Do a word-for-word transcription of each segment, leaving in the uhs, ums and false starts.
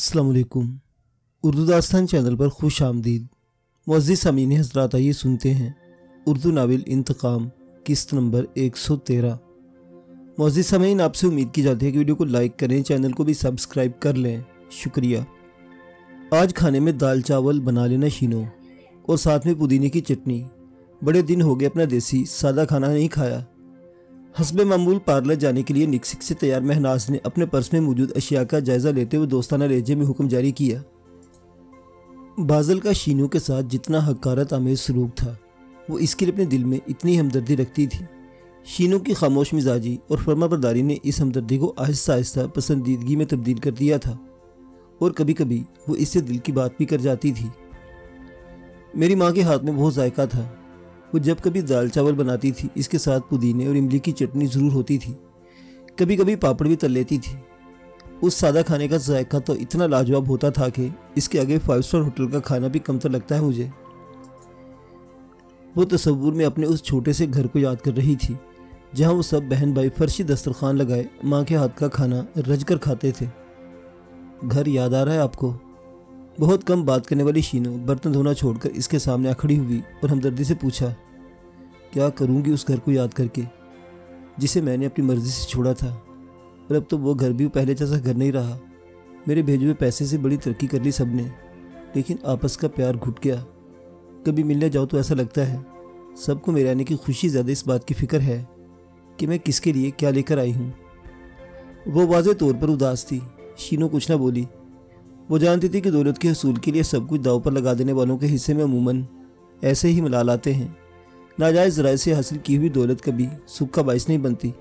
अस्सलाम वालेकुम। उर्दू दास्तान चैनल पर खुश आमदीद। मुअज़्ज़िज़ सामीन हज़रात, आइए सुनते हैं उर्दू नावल इंतकाम किस्त नंबर एक सौ तेरह। मुअज़्ज़िज़ सामीन, आपसे उम्मीद की जाती है कि वीडियो को लाइक करें, चैनल को भी सब्सक्राइब कर लें, शुक्रिया। आज खाने में दाल चावल बना लेना शीनो और साथ में पुदीने की चटनी। बड़े दिन हो गए अपना देसी सादा खाना नहीं खाया। हस्बे मामूल पार्लर जाने के लिए निकसिक से तैयार महनाज ने अपने पर्स में मौजूद अशिया का जायजा लेते हुए दोस्ताना लहजे में हुक्म जारी किया। बाज़ल का शीनू के साथ जितना हकारत आमेज सलूक था, वो इसके लिए अपने दिल में इतनी हमदर्दी रखती थी। शीनू की खामोश मिजाजी और फर्माबरदारी ने इस हमदर्दी को आहिस्ता आहिस्ता पसंदीदगी में तब्दील कर दिया था और कभी कभी वो इससे दिल की बात भी कर जाती थी। मेरी माँ के हाथ में बहुत जायका था। वो जब कभी दाल चावल बनाती थी, इसके साथ पुदीने और इमली की चटनी ज़रूर होती थी। कभी कभी पापड़ भी तल लेती थी। उस सादा खाने का जायका तो इतना लाजवाब होता था कि इसके आगे फाइव स्टार होटल का खाना भी कमतर लगता है मुझे। वो तस्वुर में अपने उस छोटे से घर को याद कर रही थी, जहाँ वो सब बहन भाई फर्शी दस्तरखान लगाए माँ के हाथ का खाना रज कर खाते थे। घर याद आ रहा है आपको? बहुत कम बात करने वाली शीनो बर्तन धोना छोड़कर इसके सामने आ खड़ी हुई और हमदर्दी से पूछा, क्या करूंगी उस घर को याद करके जिसे मैंने अपनी मर्जी से छोड़ा था? और अब तो वो घर भी पहले जैसा घर नहीं रहा। मेरे भेजे हुए पैसे से बड़ी तरक्की कर ली सबने, लेकिन आपस का प्यार घुट गया। कभी मिलने जाओ तो ऐसा लगता है सबको मेरे आने की खुशी ज़्यादा इस बात की फ़िक्र है कि मैं किसके लिए क्या लेकर आई हूँ। वो वाज़े तौर पर उदास थी। शीनो कुछ ना बोली। वो जानती थी कि दौलत के हसूल के लिए सब कुछ दाव पर लगा देने वालों के हिस्से में अमूमन ऐसे ही मलाल आते हैं। नाजायज़ ज़राए से हासिल की हुई दौलत कभी सुख का बाइस नहीं बनती।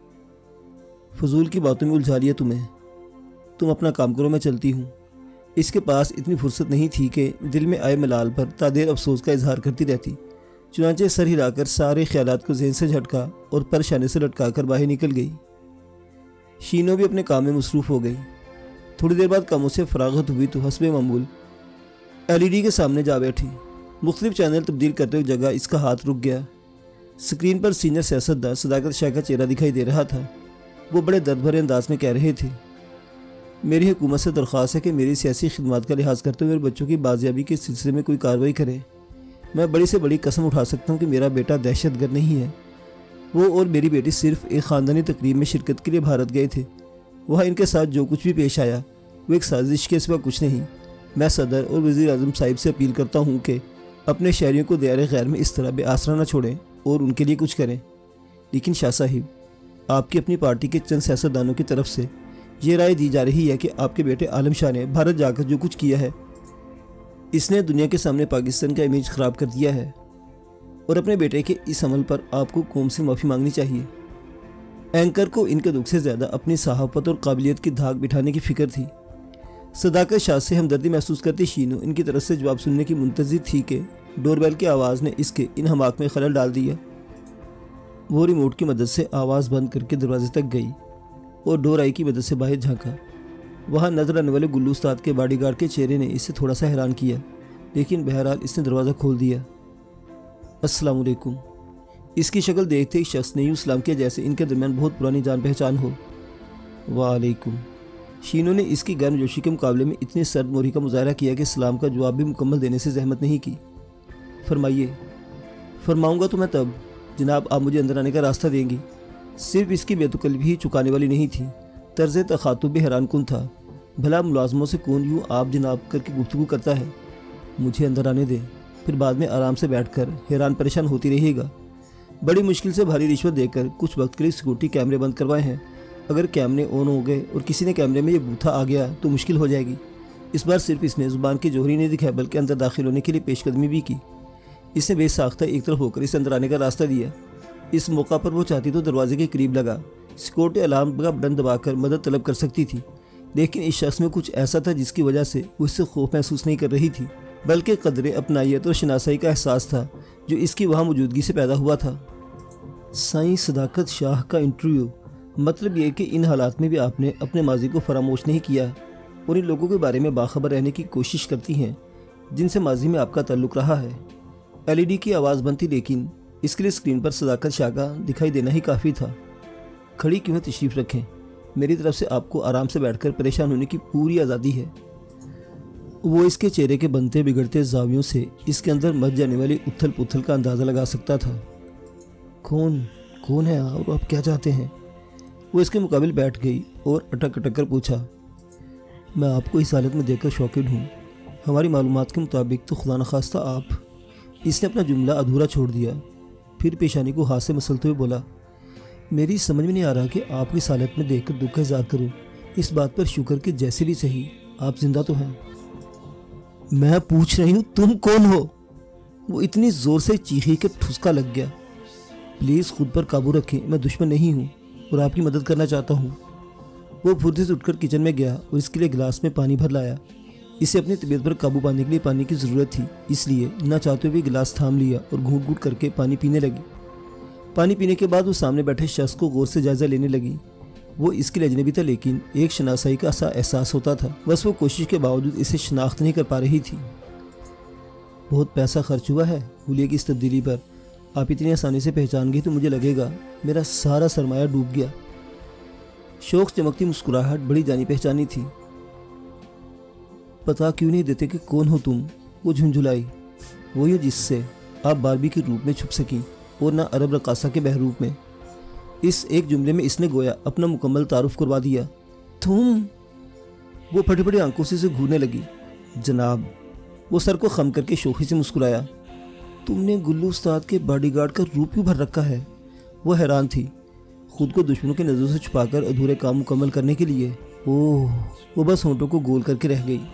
फजूल की बातों में उलझा लिया तुम्हें। तुम अपना काम करो, मैं चलती हूँ। इसके पास इतनी फुर्सत नहीं थी कि दिल में आए मलाल पर तादेर अफसोस का इजहार करती रहती। चुनांचे सर हिलाकर सारे ख्यालात को ज़हन से झटका और परेशानी से लटका कर बाहर निकल गई। शीनो भी अपने काम में मसरूफ़ हो गई। थोड़ी देर बाद कामों से फरागत हुई तो हस्बे मामूल एलईडी के सामने जा बैठी। मुख्तलिफ चैनल तब्दील करते हुए जगह इसका हाथ रुक गया। स्क्रीन पर सीनियर सियासतदान सदाकत शाह का चेहरा दिखाई दे रहा था। वो बड़े दर्द भरे अंदाज में कह रहे थे, मेरी हुकूमत से दरख्वास्त है कि मेरी सियासी खिदमत का लिहाज करते हुए मेरे बच्चों की बाजियाबी के सिलसिले में कोई कार्रवाई करे। मैं बड़ी से बड़ी कसम उठा सकता हूँ कि मेरा बेटा दहशतगर्द नहीं है। वो और मेरी बेटी सिर्फ एक ख़ानदानी तकरीब में शिरकत के लिए भारत गए थे। वहाँ इनके साथ जो कुछ भी पेश आया वो एक साजिश के सिवा कुछ नहीं। मैं सदर और वज़ीर आज़म साहिब से अपील करता हूँ कि अपने शहरियों को दयारे गैर में इस तरह बेआसरा न छोड़ें और उनके लिए कुछ करें। लेकिन शाह साहिब, आपकी अपनी पार्टी के चंद सियासतदानों की तरफ से ये राय दी जा रही है कि आपके बेटे आलम शाह ने भारत जाकर जो कुछ किया है, इसने दुनिया के सामने पाकिस्तान का इमेज ख़राब कर दिया है और अपने बेटे के इस अमल पर आपको कौम से माफ़ी मांगनी चाहिए। एंकर को इनके दुख से ज़्यादा अपनी सहाफ़त और काबिलियत की धाक बिठाने की फ़िक्र थी। सदाकत शाह से हमदर्दी महसूस करती शीनो इनकी तरफ से जवाब सुनने की मुंतज़िर थी कि डोरबेल की आवाज़ ने इसके इन हमाक में खलल डाल दिया। वो रिमोट की मदद से आवाज़ बंद करके दरवाजे तक गई और डोर आई की मदद से बाहर झांका। वहाँ नजर आने वाले गुल्लू उस्ताद के बॉडीगार्ड के चेहरे ने इसे थोड़ा सा हैरान किया, लेकिन बहरहाल इसने दरवाज़ा खोल दिया। अस्सलाम वालेकुम। इसकी शक्ल देखते ही शख्स ने यूँ सलाम किया जैसे इनके दरमियान बहुत पुरानी जान पहचान हो। वालेकुम। शीनो ने इसकी गर्मजोशी के मुकाबले में इतनी सर्द मोरी का मुजाहरा किया कि सलाम का जवाब भी मुकम्मल देने से जहमत नहीं की। फरमाइए। फरमाऊँगा तो मैं तब जनाब आप मुझे अंदर आने का रास्ता देंगी। सिर्फ इसकी बेतुकल्लफ़ी ही चुकाने वाली नहीं थी, तर्ज़ तखातुब भी हैरान कुन था। भला मुलाजमों से कौन यूँ आप जनाब करके गुफ्तगू करता है? मुझे अंदर आने दें, फिर बाद में आराम से बैठ कर हैरान परेशान होती रहेगा। बड़ी मुश्किल से भारी रिश्वत देकर कुछ वक्त के लिए सिक्योरिटी कैमरे बंद करवाए हैं। अगर कैमरे ऑन हो गए और किसी ने कैमरे में ये बूथा आ गया तो मुश्किल हो जाएगी। इस बार सिर्फ इसने ज़ुबान की जोहरी नहीं दिखाया बल्कि अंदर दाखिल होने के लिए पेशकदमी भी की। इसने बेसाख्ता एक तरफ होकर इसे अंदर आने का रास्ता दिया। इस मौका पर वो चाहती तो दरवाजे के करीब लगा सिक्योरिटी अलार्म का बटन दबाकर मदद तलब कर सकती थी, लेकिन इस शख्स में कुछ ऐसा था जिसकी वजह से वो इससे खौफ महसूस नहीं कर रही थी, बल्कि कदरे अपनाइयत और शनासाई का एहसास था जो इसकी वहाँ मौजूदगी से पैदा हुआ था। साईं सदाकत शाह का इंटरव्यू, मतलब ये कि इन हालात में भी आपने अपने माजी को फरामोश नहीं किया और इन लोगों के बारे में बाखबर रहने की कोशिश करती हैं जिनसे माजी में आपका ताल्लुक़ रहा है। एलईडी की आवाज़ बंद थी, लेकिन इसके लिए स्क्रीन पर सदाकत शाह का दिखाई देना ही काफ़ी था। खड़ी क्यों है, तशरीफ़ रखें। मेरी तरफ से आपको आराम से बैठकर परेशान होने की पूरी आज़ादी है। وہ اس کے چہرے کے بنتے بگڑتے زاویوں سے اس کے اندر مچ جانے والی اتھل پتھل کا اندازہ لگا سکتا تھا۔ کون کون ہے اور آپ کیا چاہتے ہیں؟ وہ اس کے مقابل بیٹھ گئی اور اٹک اٹک کر پوچھا۔ میں آپ کو اس حالت میں دیکھ کر شاکڈ ہوں۔ ہماری معلومات کے مطابق تو خدا نخواستہ آپ۔ اس نے اپنا جملہ ادھورا چھوڑ دیا، پھر پیشانی کو ہاتھ سے مسلتے ہوئے بولا، میری سمجھ میں نہیں آ رہا کہ آپ کی اس حالت میں دیکھ کر دکھ کا اظہار کروں۔ اس بات پر شکر کہ جیسے بھی صحیح آپ زندہ تو ہیں۔ میں پوچھ رہی ہوں تم کون ہو؟ وہ اتنی زور سے چیخی کہ ٹھسکا لگ گیا۔ پلیز خود پر قابو رکھیں، میں دشمن نہیں ہوں اور آپ کی مدد کرنا چاہتا ہوں۔ وہ پھرتی سے اٹھ کر کچن میں گیا اور اس کے لیے گلاس میں پانی بھر لایا۔ اسے اپنی طبیعت پر قابو پانے کے لیے پانی کی ضرورت تھی، اس لیے نہ چاہتے ہوئے گلاس تھام لیا اور گھونٹ گھونٹ کر کے پانی پینے لگی۔ پانی پینے کے بعد وہ سامنے بیٹھے شخص کو غور سے جائزہ لینے لگی۔ وہ اس کے لیے اجنبی تھا لیکن ایک شناسائی کا ایسا احساس ہوتا تھا، بس وہ کوشش کے باوجود اسے شناخت نہیں کر پا رہی تھی۔ بہت پیسہ خرچ ہوا ہے حلیے کی اس تبدیلی پر۔ آپ اتنی آسانی سے پہچان گئی تو مجھے لگے گا میرا سارا سرمایہ ڈوب گیا۔ شوق چمکتی مسکراہٹ بڑی جانی پہچانی تھی۔ پتا کیوں نہیں دیتے کہ کون ہو تم؟ وہ جھنجھلائی۔ وہی ہو جس سے آپ باربی کے روپ میں چھپ سکیں اور نہ عرب رقاصہ کے بہروپ میں۔ اس ایک جملے میں اس نے گویا اپنا مکمل تعارف کروا دیا۔ تم؟ وہ پھٹی پھٹی آنکھوں سے اسے گھورنے لگی۔ جناب، وہ سر کو خم کر کے شوخی سے مسکرایا۔ تم نے گلو استاد کے باڈی گارڈ کا روپ کیوں بھر رکھا ہے؟ وہ حیران تھی، خود کو دشمنوں کی نظروں سے چھپا کر ادھورے کام مکمل کرنے کے لیے۔ اوہ، وہ بس ہونٹوں کو گول کر کے رہ گئی۔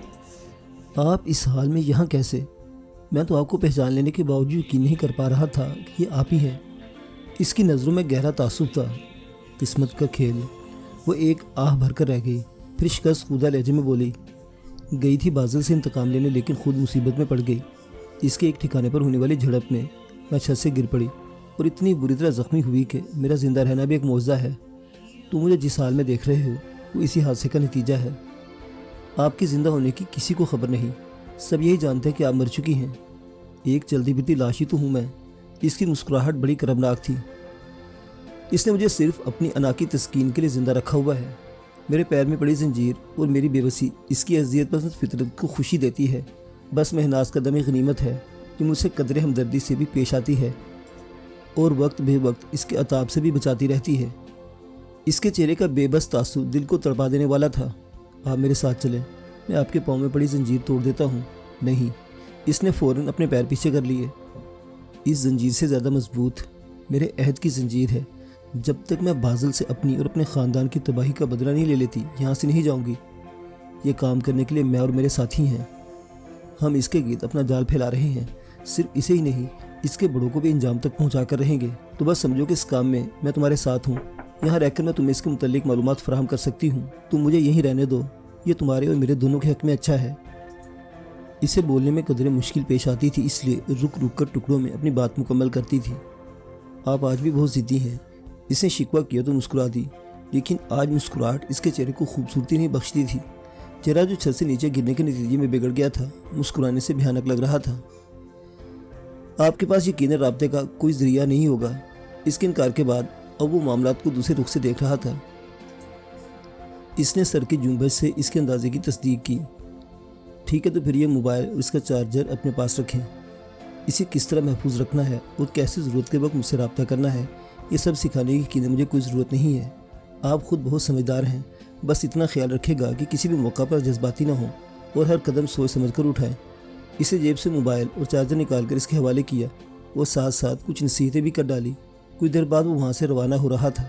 آپ اس حال میں یہاں کیسے؟ میں تو آپ کو پہچان لینے کے باوجود یقین نہیں کر پا رہا تھا کہ یہ آپ ہی ہیں۔ اس کی نظروں میں گہرا تعصب تھا۔ قسمت کا کھیل۔ وہ ایک آہ بھر کر رہ گئی، پھر شکست خوردہ لہجے میں بولی، گئی تھی بازل سے انتقام لینے لیکن خود مصیبت میں پڑ گئی۔ اس کے ایک ٹھکانے پر ہونے والی جھڑپ میں میں چھت سے گر پڑی اور اتنی بری طرح زخمی ہوئی کہ میرا زندہ رہنا بھی ایک معجزہ ہے۔ تو مجھے جس حال میں دیکھ رہے ہو وہ اسی حادثے کا نتیجہ ہے۔ آپ کے زندہ ہونے کی کسی کو خبر نہیں، سب یہی جانتے ہیں کہ آپ مر چکی ہیں۔ ایک چلتی پھرتی لاش ہی تو ہوں میں۔ اس کی مسکراہٹ بڑی کربناک تھی۔ اس نے مجھے صرف اپنی انا کی تسکین کے لیے زندہ رکھا ہوا ہے۔ میرے پیر میں پڑی زنجیر اور میری بے بسی اس کی اذیت پسند فطرت کو خوشی دیتی ہے۔ بس محناز کا دم غنیمت ہے جو مجھ سے قدر ہمدردی سے بھی پیش آتی ہے اور وقت بے وقت اس کے عطاب سے بھی بچاتی رہتی ہے۔ اس کے چہرے کا بے بس تاثر دل کو تڑپا دینے والا تھا۔ آپ میرے ساتھ چلیں، میں آپ کے پاؤں میں پڑی زنجیر توڑ دیتا ہوں۔ نہیں، اس نے فوراً اپنے پیر پیچھے کر لیے۔ اس زنجیر سے زیادہ مضبوط میرے عہد کی زنجیر ہے۔ جب تک میں بازل سے اپنی اور اپنے خاندان کی تباہی کا بدلہ نہیں لے لیتی یہاں سے نہیں جاؤں گی۔ یہ کام کرنے کے لیے میں اور میرے ساتھی ہیں۔ ہم اس کے گرد اپنا جال پھیلا رہے ہیں۔ صرف اسے ہی نہیں، اس کے بڑوں کو بھی انجام تک پہنچا کر رہیں گے۔ تو بس سمجھو کہ اس کام میں میں تمہارے ساتھ ہوں۔ یہاں رہ کر میں تمہیں اس کے متعلق معلومات فراہم کر سکتی ہوں۔ تم مجھے یہیں رہنے دو، یہ تمہارے اور میرے دونوں کے حق میں اچھا ہے۔ اسے بولنے میں قدرے مشکل پیش آتی تھی، اس لیے رک رک کر ٹکڑوں میں اپنی بات مکمل کرتی تھی۔ آپ آج بھی بہت ضدی ہیں۔ اس نے شکوہ کیا تو مسکرا دی، لیکن آج مسکراہٹ اس کے چہرے کو خوبصورتی نہیں بخشتی تھی۔ چہرہ جو چھت سے نیچے گرنے کے نتیجے میں بگڑ گیا تھا مسکرانے سے بھیانک لگ رہا تھا۔ آپ کے پاس یقیناً رابطے کا کوئی ذریعہ نہیں ہوگا۔ اس کے انکار کے بعد اب وہ معاملات کو دوسرے رخ سے دیکھ رہا تھا۔ اس نے سر کی جنبش سے اس کے اندازے کی تصدیق کی۔ ٹھیک ہے، تو پھر یہ موبائل اور اس کا چارجر اپنے پاس رکھیں۔ اسے کس طرح محفوظ رکھنا ہے اور کیسے ضرورت کے وقت مجھ سے رابطہ کرنا ہے، یہ سب سکھانے کی یقیناً مجھے کوئی ضرورت نہیں ہے۔ آپ خود بہت سمجھدار ہیں، بس اتنا خیال رکھے گا کہ کسی بھی موقع پر جذباتی نہ ہو اور ہر قدم سوچ سمجھ کر اٹھائیں۔ اسے جیب سے موبائل اور چارجر نکال کر اس کے حوالے کیا۔ وہ ساتھ ساتھ کچھ نصیحتیں بھی کر ڈالی۔ کچھ دیر بعد وہ وہاں سے روانہ ہو رہا تھا۔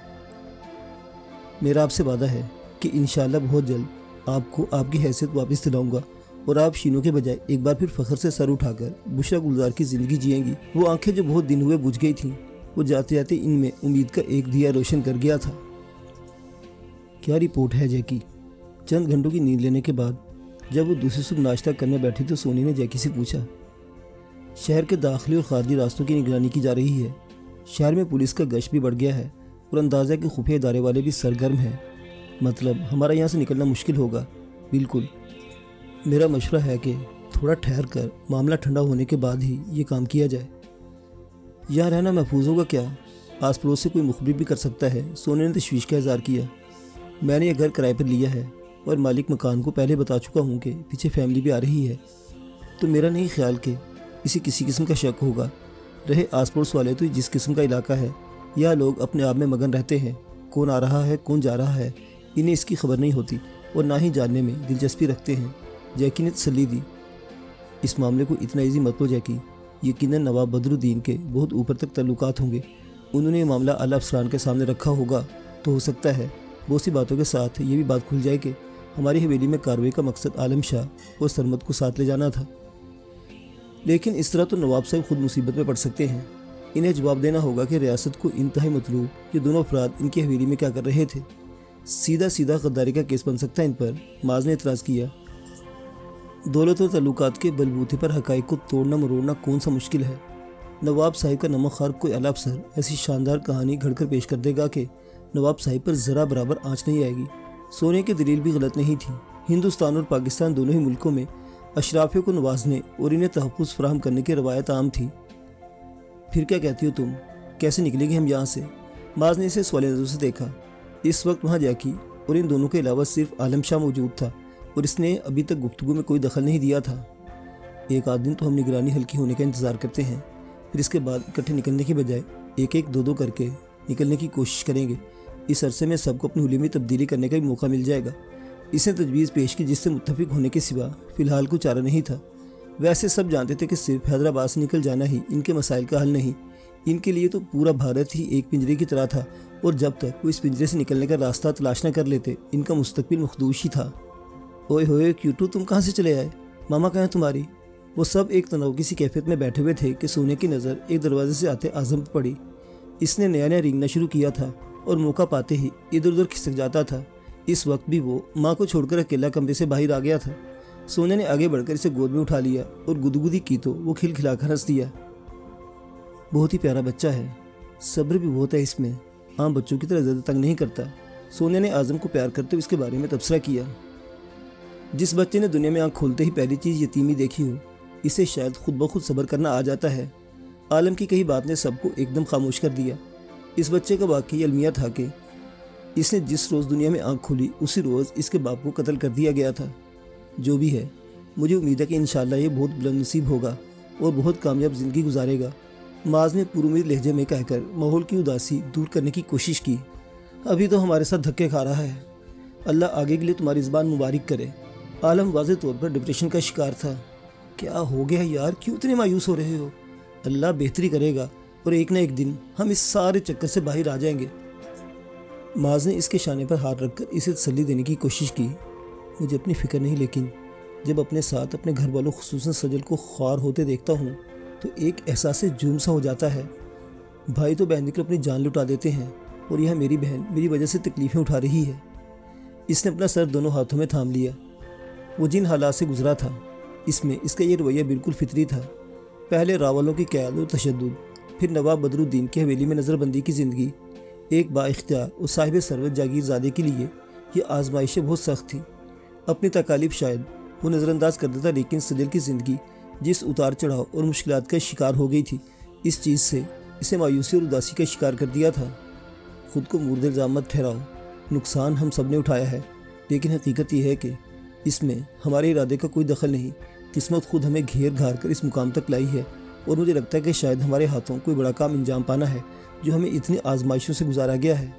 میرا آپ سے وعدہ ہے کہ انشاءاللہ بہت جلد آپ کو آپ کی حیثیت واپس دلاؤں گا اور آپ شینوں کے بجائے ایک بار پھر فخر سے سر اٹھا کر بشرا گلزار کی زندگی جئیں گی۔ وہ آنکھیں جو بہت دن ہوئے بجھ گئی تھیں، وہ جاتے جاتے ان میں امید کا ایک دیا روشن کر گیا تھا۔ کیا رپورٹ ہے جیکی؟ چند گھنٹوں کی نیند لینے کے بعد جب وہ دوسری صبح ناشتہ کرنے بیٹھی تو سونی نے جیکی سے پوچھا۔ شہر کے داخلی اور خارجی راستوں کی نگرانی کی جا رہی ہے۔ شہر میں پولیس کا گشت بھی بڑھ گیا ہے اور اندازہ کہ خفیہ ادارے والے بھی سرگرم ہیں۔ مطلب ہمارا یہاں سے نکلنا مشکل ہوگا۔ بالکل۔ میرا مشورہ ہے کہ تھوڑا ٹھہر کر معاملہ ٹھنڈا ہونے کے بعد ہی یہ کام کیا جائے۔ یہاں رہنا محفوظ ہوگا کیا؟ آس پڑوس سے کوئی مخبر بھی کر سکتا ہے، سونے نے تشویش کا اظہار کیا۔ میں نے یہ گھر کرائے پر لیا ہے، اور مالک مکان کو پہلے بتا چکا ہوں کہ پیچھے فیملی بھی آ رہی ہے، تو میرا نہیں خیال کہ اسے کسی قسم کا شک ہوگا۔ رہے آس پڑوس والے تو جس قسم کا علاقہ ہے، یا لوگ اپنے آپ میں مگن رہتے ہیں، کون آ رہا ہے کون جا رہا ہے انہیں اس کی خبر نہیں ہوتی اور نہ ہی جاننے میں دلچسپی رکھتے ہیں۔ جیکی نے تسلی دی، اس معاملے کو اتنا ایزی مت لو جیکی، یقیناً نواب بدر الدین کے بہت اوپر تک تعلقات ہوں گے، انہوں نے یہ معاملہ اعلی افسران کے سامنے رکھا ہوگا، تو ہو سکتا ہے بہت سی باتوں کے ساتھ یہ بھی بات کھل جائے کہ ہماری حویلی میں کارروائی کا مقصد عالم شاہ اور سرمد کو ساتھ لے جانا تھا۔ لیکن اس طرح تو نواب صاحب خود مصیبت میں پڑ سکتے ہیں، انہیں جواب دینا ہوگا کہ ریاست کو انتہائی مطلوب یہ دونوں افراد ان کی حویلی میں کیا کر رہے تھے، سیدھا سیدھا غداری کا کیس بن سکتا ہے ان پر۔ معاذ نے اعتراض کیا، دولت اور تعلقات کے بلبوتے پر حقائق کو توڑنا مروڑنا کون سا مشکل ہے؟ نواب صاحب کا نمک خوار کوئی اعلیٰ افسر ایسی شاندار کہانی گھڑ کر پیش کر دے گا کہ نواب صاحب پر ذرا برابر آنچ نہیں آئے گی۔ سونے کی دلیل بھی غلط نہیں تھی، ہندوستان اور پاکستان دونوں ہی ملکوں میں اشرافیوں کو نوازنے اور انہیں تحفظ فراہم کرنے کی روایت عام تھی۔ پھر کیا کہتی ہو تم، کیسے نکلیں گے ہم یہاں سے؟ معاذ نے اسے سوالی نظر سے دیکھا۔ اس وقت وہاں جیکی اور ان دونوں کے علاوہ صرف عالم شاہ موجود تھا اور اس نے ابھی تک گفتگو میں کوئی دخل نہیں دیا تھا۔ ایک آدھ دن تو ہم نگرانی ہلکی ہونے کا انتظار کرتے ہیں، پھر اس کے بعد اکٹھے نکلنے کے بجائے ایک ایک دو دو کر کے نکلنے کی کوشش کریں گے، اس عرصے میں سب کو اپنی حویلی میں تبدیلی کرنے کا بھی موقع مل جائے گا۔ اس نے تجویز پیش کی جس سے متفق ہونے کے سوا فی الحال کوئی چارہ نہیں تھا۔ ویسے سب جانتے تھے کہ صرف حیدرآباد سے نکل جانا ہی ان کے مسائل کا حل نہیں، ان کے لیے تو پورا بھارت ہی ایک پنجرے کی طرح تھا، اور جب تک وہ اس پنجرے سے نکلنے کا راستہ تلاش نہ کر لیتے ان کا مستقبل مخدوش ہی تھا۔ اوئے ہوئے کیوٹو، تم کہاں سے چلے آئے؟ ماما کہاں ہیں تمہاری؟ وہ سب ایک تناؤ کی سی کیفیت میں بیٹھے ہوئے تھے کہ سونے کی نظر ایک دروازے سے آتے اعظم پر پڑی۔ اس نے نیا نیا رینگنا شروع کیا تھا اور موقع پاتے ہی ادھر ادھر کھسک جاتا تھا۔ اس وقت بھی وہ ماں کو چھوڑ کر اکیلا کمرے سے باہر آ گیا تھا۔ سونے نے آگے بڑھ کر اسے گود میں اٹھا لیا اور گدگدی کی تو وہ کھل کھلا کر ہنس دیا۔ بہت ہی پیارا بچہ ہے، صبر بھی بہت ہے اس میں، عام بچوں کی طرح زیادہ تنگ نہیں کرتا۔ سونے نے اعظم کو پیار کرتے ہوئے اس کے بارے میں تبصرہ کیا۔ جس بچے نے دنیا میں آنکھ کھولتے ہی پہلی چیز یتیمی دیکھی ہو، اسے شاید خود بخود صبر کرنا آ جاتا ہے۔ عالم کی کہی بات نے سب کو ایک دم خاموش کر دیا۔ اس بچے کا واقعی المیہ تھا کہ اس نے جس روز دنیا میں آنکھ کھولی اسی روز اس کے باپ کو قتل کر دیا گیا تھا۔ جو بھی ہے، مجھے امید ہے کہ انشاءاللہ یہ بہت بلند نصیب ہوگا اور بہت کامیاب زندگی گزارے گا۔ معاذ نے پر امید لہجے میں کہہ کر ماحول کی اداسی دور کرنے کی کوشش کی۔ ابھی تو ہمارے ساتھ دھکے کھا رہا ہے، اللہ آگے کے لیے تمہاری زبان مبارک کرے۔ عالم واضح طور پر ڈپریشن کا شکار تھا۔ کیا ہو گیا یار، کیوں اتنے مایوس ہو رہے ہو؟ اللہ بہتری کرے گا اور ایک نہ ایک دن ہم اس سارے چکر سے باہر آ جائیں گے۔ معاذ نے اس کے شانے پر ہاتھ رکھ کر اسے تسلی دینے کی کوشش کی۔ مجھے اپنی فکر نہیں، لیکن جب اپنے ساتھ اپنے گھر والوں خصوصاً سجل کو خوار ہوتے دیکھتا ہوں تو ایک احساس جرم سا ہو جاتا ہے۔ بھائی تو بہن کر اپنی جان لٹا دیتے ہیں اور یہاں میری بہن میری وجہ سے تکلیفیں اٹھا رہی ہے۔ اس نے اپنا سر دونوں ہاتھوں میں تھام لیا۔ وہ جن حالات سے گزرا تھا اس میں اس کا یہ رویہ بالکل فطری تھا۔ پہلے راولوں کی قیادت اور تشدد، پھر نواب بدر الدین کی حویلی میں نظر بندی کی زندگی۔ ایک با اختیار اور صاحب ثروت جاگیر زادے کے لیے یہ آزمائشیں بہت سخت تھیں۔ اپنی تکالیف شاید وہ نظر انداز کر دیتا، لیکن سجل کی زندگی جس اتار چڑھاؤ اور مشکلات کا شکار ہو گئی تھی، اس چیز سے اسے مایوسی اور اداسی کا شکار کر دیا تھا۔ خود کو مورد الزام مت ٹھہراؤ، نقصان ہم سب نے اٹھایا ہے، لیکن حقیقت یہ ہے کہ اس میں ہمارے ارادے کا کوئی دخل نہیں۔ قسمت خود ہمیں گھیر گھار کر اس مقام تک لائی ہے، اور مجھے لگتا ہے کہ شاید ہمارے ہاتھوں کوئی بڑا کام انجام پانا ہے جو ہمیں اتنی آزمائشوں سے گزارا گیا ہے۔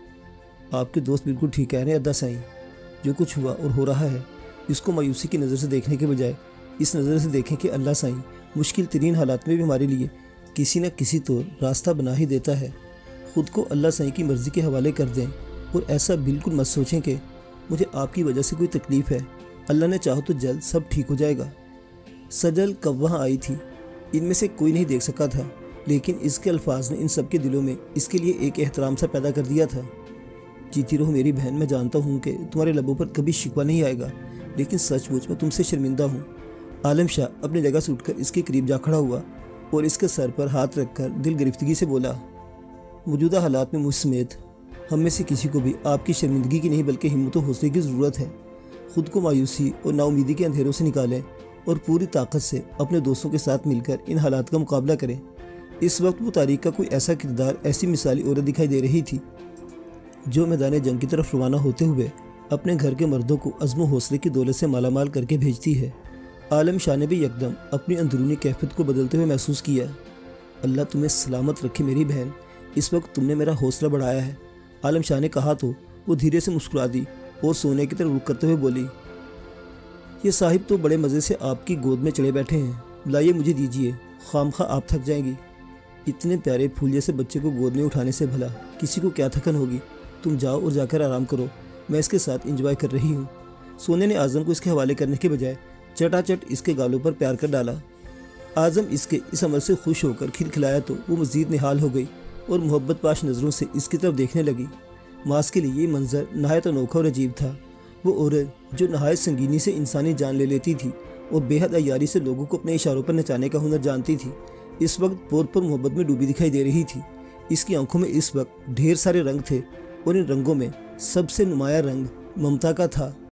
آپ کے دوست بالکل ٹھیک کہہ رہے ہیں ادا سائیں، جو کچھ ہوا اور ہو رہا ہے اس کو مایوسی کی نظر سے دیکھنے کے بجائے اس نظر سے دیکھیں کہ اللہ سائیں مشکل ترین حالات میں بھی ہمارے لیے کسی نہ کسی طور راستہ بنا ہی دیتا ہے۔ خود کو اللہ سائیں کی مرضی کے حوالے کر دیں اور ایسا بالکل مت سوچیں کہ مجھے آپ کی وجہ سے کوئی تکلیف ہے، اللہ نے چاہو تو جلد سب ٹھیک ہو جائے گا۔ سجل کب وہاں آئی تھی ان میں سے کوئی نہیں دیکھ سکا تھا، لیکن اس کے الفاظ نے ان سب کے دلوں میں اس کے لیے ایک احترام سا پیدا کر دیا تھا۔ جیتی رہو میری بہن، میں جانتا ہوں کہ تمہارے لبوں پر کبھی شکوہ نہیں آئے گا، لیکن سچ مچ میں تم سے شرمندہ ہوں۔ عالم شاہ اپنی جگہ سے اٹھ کر اس کے قریب جا کھڑا ہوا اور اس کے سر پر ہاتھ رکھ کر دل گرفتگی سے بولا، موجودہ حالات میں مجھ سمیت ہم میں سے کسی کو بھی آپ کی شرمندگی کی نہیں بلکہ ہمت و حوصلے کی ضرورت ہے۔ خود کو مایوسی اور نا امیدی کے اندھیروں سے نکالیں اور پوری طاقت سے اپنے دوستوں کے ساتھ مل کر ان حالات کا مقابلہ کریں۔ اس وقت وہ تاریخ کا کوئی ایسا کردار، ایسی مثالی عورت دکھائی دے رہی تھی جو میدان جنگ کی طرف روانہ ہوتے ہوئے اپنے گھر کے مردوں کو عزم و حوصلے کی دولت سے مالا مال کر کے بھیجتی ہے۔ عالم شاہ نے بھی یکدم اپنی اندرونی کیفیت کو بدلتے ہوئے محسوس کیا۔ اللہ تمہیں سلامت رکھے میری بہن، اس وقت تم نے میرا حوصلہ بڑھایا ہے، عالم شاہ نے کہا تو وہ دھیرے سے مسکرا دی اور سونے کی طرف رخ کرتے ہوئے بولی، یہ صاحب تو بڑے مزے سے آپ کی گود میں چڑھے بیٹھے ہیں، لائیے مجھے دیجیے، خام خواہ آپ تھک جائیں گی۔ اتنے پیارے پھول جیسے بچے کو گود میں اٹھانے سے بھلا کسی کو کیا تھکن ہوگی، تم جاؤ اور جا کر آرام کرو، میں اس کے ساتھ انجوائے کر رہی ہوں۔ سونے نے اعظم کو اس کے حوالے کرنے کے بجائے چٹا چٹ اس کے گالوں پر پیار کر ڈالا۔ اعظم اس کے اس عمل سے خوش ہو کر کھلکھلایا تو وہ مزید نہال ہو گئی اور محبت پاش نظروں سے اس کی طرف دیکھنے لگی۔ ماس کے لیے یہ منظر نہایت انوکھا اور عجیب تھا۔ وہ عورت جو نہایت سنگینی سے انسانی جان لے لیتی تھی اور بے حد عیاری سے لوگوں کو اپنے اشاروں پر نچانے کا ہنر جانتی تھی، اس وقت پور پر محبت میں ڈوبی دکھائی دے رہی تھی۔ اس کی آنکھوں میں اس وقت ڈھیر سارے رنگ تھے اور ان رنگوں میں سب سے نمایاں رنگ ممتا کا تھا۔